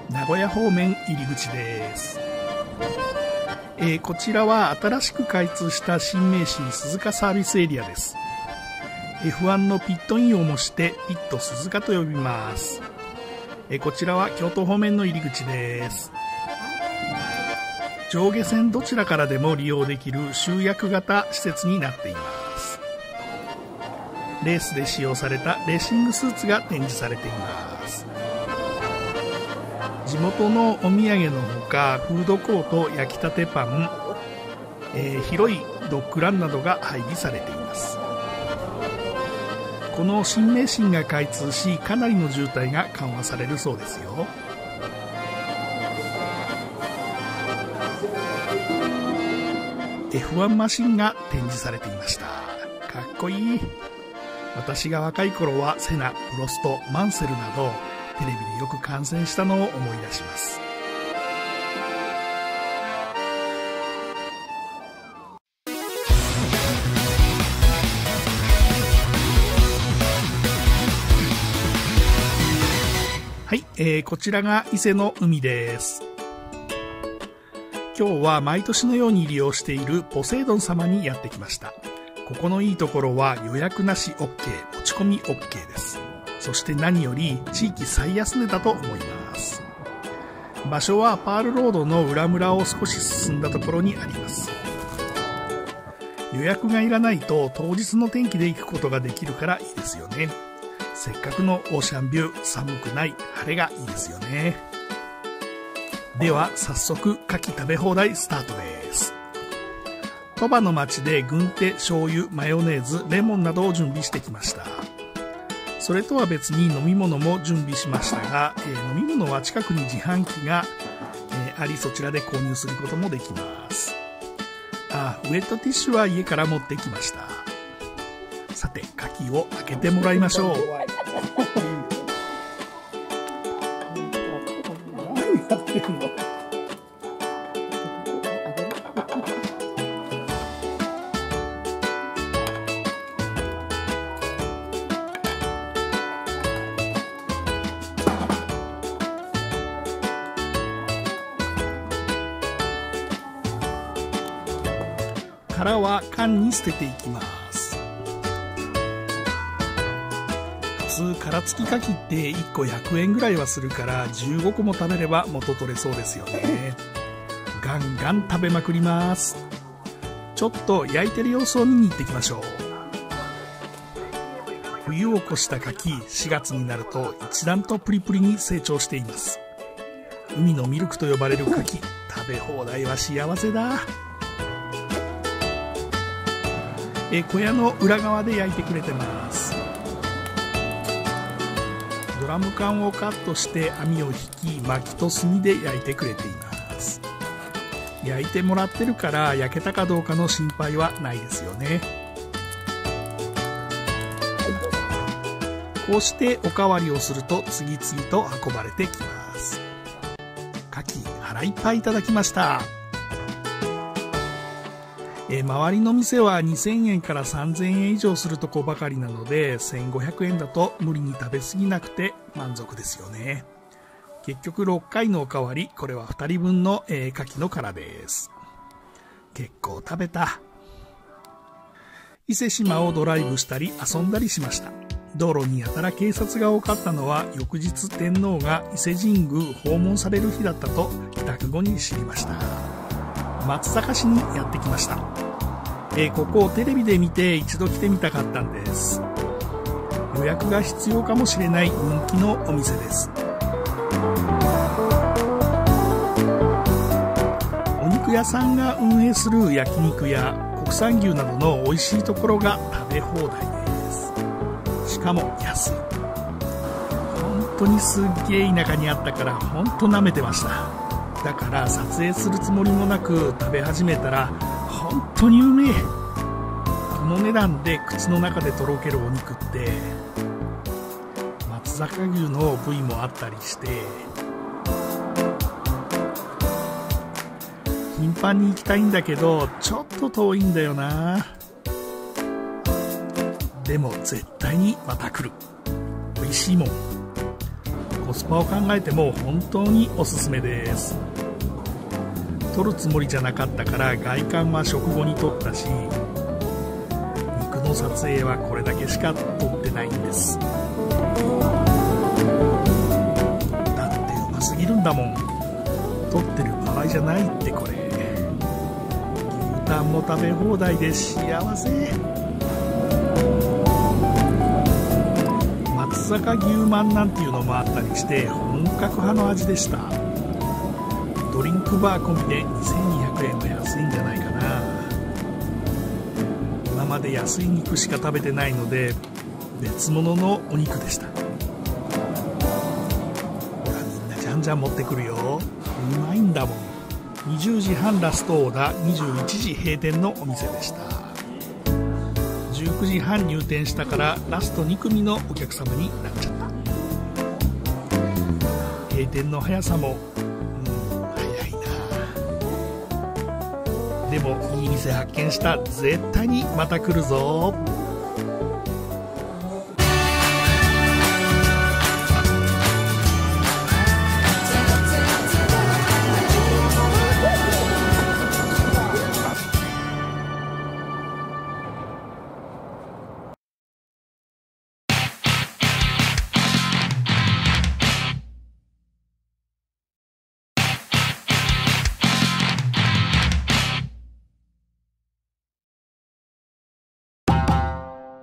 名古屋方面入り口です。こちらは新しく開通した新名神鈴鹿サービスエリアです。 F1 のピットインを模してピット鈴鹿と呼びます。こちらは京都方面の入り口です。上下線どちらからでも利用できる集約型施設になっています。レースで使用されたレーシングスーツが展示されています。地元のお土産のほか、フードコート、焼きたてパン、広いドッグランなどが配備されています。この新名神が開通し、かなりの渋滞が緩和されるそうですよ。F1 マシンが展示されていました。かっこいい。私が若い頃はセナ、プロスト、マンセルなどテレビでよく観戦したのを思い出します。はい、こちらが伊勢の海です。今日は毎年のように利用しているポセイドン様にやってきました。ここのいいところは予約なし OK、持ち込み OK です。そして何より地域最安値だと思います。場所はパールロードの裏村を少し進んだところにあります。予約がいらないと当日の天気で行くことができるからいいですよね。せっかくのオーシャンビュー、寒くない晴れがいいですよね。では早速牡蠣食べ放題スタートです。鳥羽の町で軍手、醤油、マヨネーズ、レモンなどを準備してきました。それとは別に飲み物も準備しましたが、飲み物は近くに自販機が、あり、そちらで購入することもできます。ウェットティッシュは家から持ってきました。さて、牡蠣を開けてもらいましょう。何やってんの？殻は缶に捨てていきます。普通殻付き牡蠣って1個100円ぐらいはするから15個も食べれば元取れそうですよね。ガンガン食べまくります。ちょっと焼いてる様子を見に行ってきましょう。冬を越した牡蠣、4月になると一段とプリプリに成長しています。海のミルクと呼ばれる牡蠣、食べ放題は幸せだ。小屋の裏側で焼いてくれてます。ドラム缶をカットして網を引き、薪と炭で焼いてくれています。焼いてもらってるから焼けたかどうかの心配はないですよね。こうしておかわりをすると次々と運ばれてきます。牡蠣腹いっぱいいただきました。周りの店は2000円から3000円以上するとこばかりなので、1500円だと無理に食べ過ぎなくて満足ですよね。結局6回のおかわり、これは2人分の牡蠣の殻です。結構食べた。伊勢志摩をドライブしたり遊んだりしました。道路にやたら警察が多かったのは翌日天皇が伊勢神宮訪問される日だったと帰宅後に知りました。松阪市にやってきました。ここをテレビで見て一度来てみたかったんです。予約が必要かもしれない人気のお店です。お肉屋さんが運営する焼肉や国産牛などの美味しいところが食べ放題です。しかも安い。本当にすっげえ田舎にあったから本当舐めてました。だから撮影するつもりもなく食べ始めたら本当にうめえ。この値段で口の中でとろけるお肉って松阪牛の部位もあったりして頻繁に行きたいんだけどちょっと遠いんだよな。でも絶対にまた来る。美味しいもん。こコスパを考えても本当におすすめです。撮るつもりじゃなかったから外観は食後に撮ったし、肉の撮影はこれだけしか撮ってないんです。だってうますぎるんだもん。撮ってる場合じゃないって。これ牛タンも食べ放題で幸せ。松阪牛まんなんていうのもあったりして本格派の味でした。ドリンクバー込みで2200円は安いんじゃないかな。今まで安い肉しか食べてないので別物のお肉でした。ほらみんなじゃんじゃん持ってくるよ。うまいんだもん。20時半ラストオーダー、21時閉店のお店でした。19時半入店したからラスト2組のお客様になっちゃった。閉店の速さも早いな。でもいい店発見した。絶対にまた来るぞ。